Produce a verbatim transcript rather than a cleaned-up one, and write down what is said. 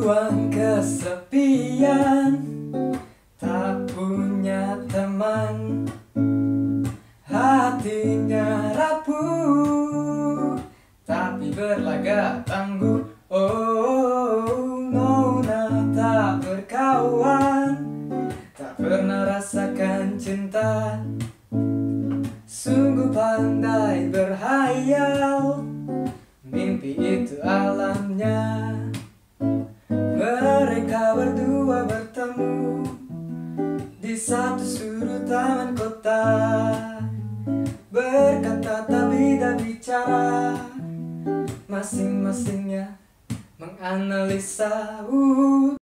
ruang kesepian, tak punya teman, hatinya rapuh, tapi berlagak tangguh. Oh, Nona tak berkawan, tak pernah rasakan cinta, sungguh pandai berhayal, mimpi itu alamnya. Mereka berdua bertemu di satu sudut taman kota, berkata tapi tak bicara, masing-masingnya menganalisa. uh,